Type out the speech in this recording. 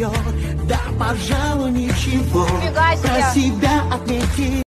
Да, пожалуй, ничего. Фига себе. Про себя отметить.